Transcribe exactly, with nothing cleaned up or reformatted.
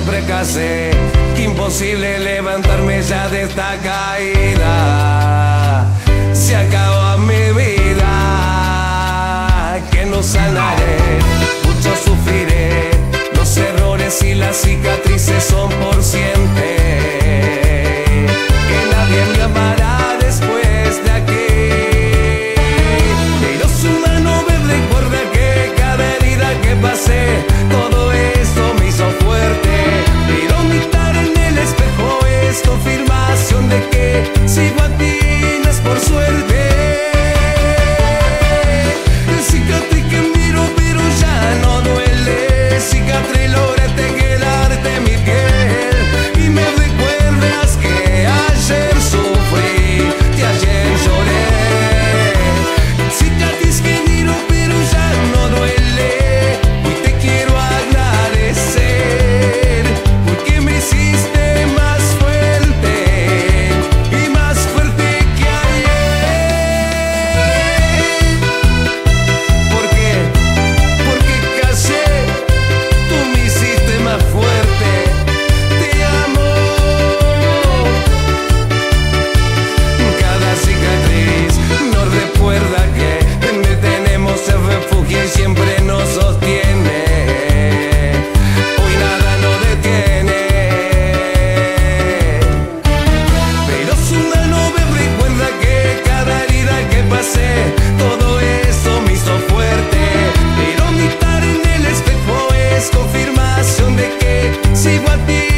fracasé, que imposible levantarme ya de esta caída. Se acaba mi vida, que no sanaré, mucho sufriré. Los errores y las cicatrices son por siempre, que nadie me amará después de aquí. Pero su mano me recuerda que cada herida que pasé, todo esto me hizo fuerte. Pero mirar en el espejo es confirmación de que sigo a ti, no es por suerte. El cicatriz que miro pero ya no duele, cicatriz lograste quedarte en mi piel y me recuerdas que ayer sufrí, que ayer lloré. Cicatriz que miro pero ya no duele, hoy te quiero agradecer porque me hiciste más fuerte y más fuerte que ayer. ¿Por qué? Porque callé, tú me hiciste más fuerte. Te amo. Cada cicatriz nos recuerda que tenemos el refugio y siempre nos sostiene. Hoy nada nos detiene. Pero su mano me recuerda que cada herida que pasé, todo eso me hizo fuerte. Pero mirar en el espejo es confirmación de que sigo a ti.